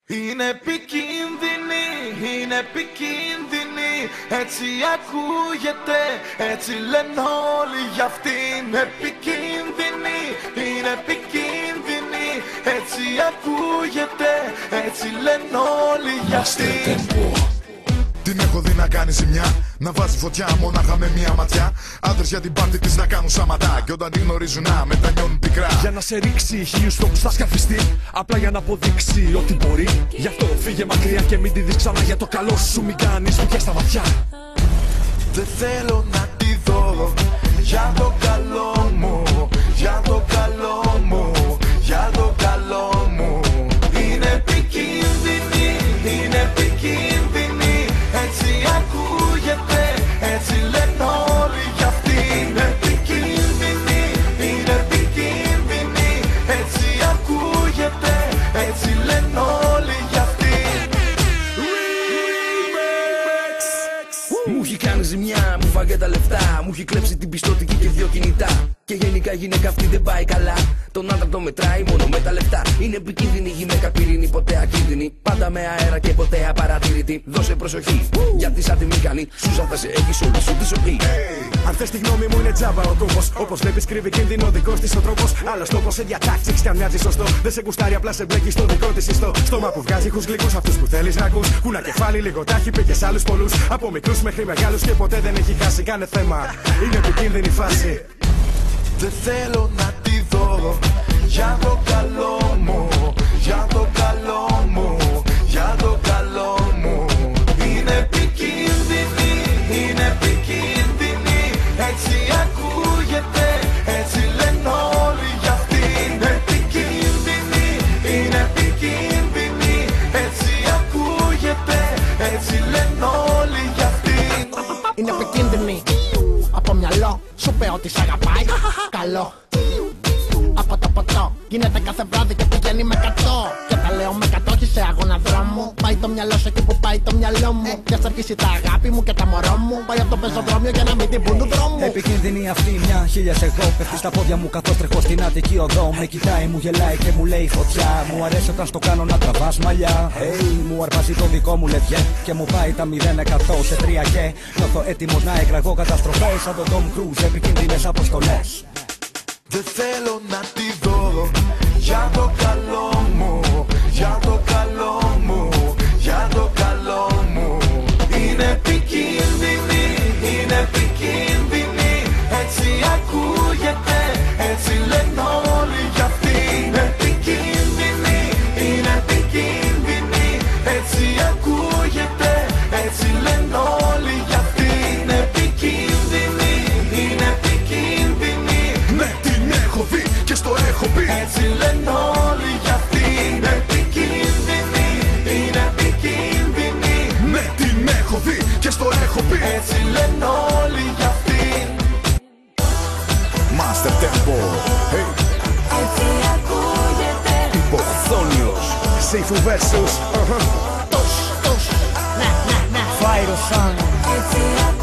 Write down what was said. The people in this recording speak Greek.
Είναι επικίνδυνη, είναι επικίνδυνη. Έτσι ακούγεται, έτσι λένε όλοι για αυτήν. Επικίνδυνη, είναι επικίνδυνη. Έτσι ακούγεται, έτσι λένε όλοι για αυτήν. Την έχω δει να κάνει ζημιά, να βάζει φωτιά μόναχα με μία ματιά. Άντρες για την πάρτι της να κάνουν σαματά, κι όταν την γνωρίζουν να μετανιώνουν πικρά. Για να σε ρίξει χίλιους τρόπους θα σκαρφιστεί, απλά για να αποδείξει ότι μπορεί. Γι' αυτό φύγε μακριά και μην τη δεις ξανά, για το καλό σου μην κάνεις βουτιά στα βαθιά. Δεν θέλω να τη δω, για το καλό μου, για το καλό μου, για το καλό μου. Είναι επικίνδυνη, είναι επικίνδυνη. Έτσι ακούγεται, έτσι λένε όλοι για αυτήν. Είναι επικίνδυνη, είναι επικίνδυνη. Έτσι ακούγεται, έτσι λένε όλοι για αυτήν. Μου έχει κάνει ζημιά, μου φάγε τα λεφτά. Μου έχει κλέψει την πιστωτική και 2 κινητά. Και γενικά η γυναίκα αυτή δεν πάει καλά. Τον άντρα το μετράει μόνο με τα λεφτά. Είναι επικίνδυνη γυναίκα, πυρήνη, ποτέ ακίνδυνη. Πάντα με αέρα και ποτέ απαρατήρητη. Δώσε προσοχή, γιατί σαν τη μηχανή σου θα σε έχει όλη σου τη ζωή. Αν θες τη γνώμη μου είναι τζάμπα ο κόμπος. Όπως βλέπεις κρύβει κίνδυνο δικός της ο τρόπος. Άλλος τόπος σε διατάξεις κι αν μοιάζει σωστό. Δεν σε κουστάρει, απλά σε μπλέκει στο δικό της ιστό. Στόμα που βγάζει ηχούς γλυκούς, αυτούς που θέλεις να ακούς. Κούνα κεφάλι, λίγο τάχει, πήγε σ' άλλους πολλούς. Από μικρούς μέχρι μεγάλους και ποτέ δεν έχει χάσει. Κάνε θέμα, είναι επικίνδυνη φάση. Δεν θέλω να τη δω, για το καλό μου, για το καλό μου, για το καλό μου. Είναι επικίνδυνη, είναι επικίνδυνη. Έτσι ακούγεται, έτσι λένε όλοι για αυτήν. Είναι επικίνδυνη, είναι επικίνδυνη. Έτσι ακούγεται, έτσι λένε όλοι για αυτήν. Είναι επικίνδυνη. Από μυαλό σου πει ότι σ' αγαπάει. Καλό. Από το ποτό γίνεται κάθε βράδυ και πηγαίνει με 100. Και τα λέω με 100 όχι σε αγώνα δρόμου. Πάει το μυαλό σου εκεί που πάει το μυαλό μου. Και ας αρχίσει τα αγάπη μου και τα μωρό μου. Πάει από το πεζοδρόμιο για να μην την πούν του δρόμου. Επικίνδυνη αυτή μια χίλιας εγώ. Πέφτει στα πόδια μου καθώς τρέχω στην Αττική οδό. Με κοιτάει, μου γελάει και μου λέει φωτιά. Μου αρέσει όταν στο κάνω να τραβάς μαλλιά. Hey, μου αρπάζει το δικό μου λεδιέ. Και μου πάει τα 0% σε 3 και νιώθω έτοιμος να εκραγώ καταστροφές. Σαν τον Tom Cruise, επικίνδυνες αποστολές. Δεν θέλω να τη δω, για το καλό μου, για το καλό μου, για το καλό μου. Είναι επικίνδυνη, είναι επικίνδυνη. Έτσι ακούγεται, έτσι λένε όλοι για αυτήν. Είναι επικίνδυνη, είναι επικίνδυνη. Έτσι ακούγεται, έτσι λένε όλοι για αυτήν. Είναι επικίνδυνη, είναι επικίνδυνη. Ναι, την έχω δει και στο έχω πει. Έτσι λένε όλοι για αυτήν. Είναι επικίνδυνη, είναι επικίνδυνη. Ναι, την έχω δει και στο έχω πει. Έτσι λένε όλοι για αυτήν. Master Tempo. Hey, Έτσι ακούγεται. Υποθόνιος. Σύφου versus Τους, ναι, ναι, ναι. Φάιρο σαν Έτσι ακούγεται.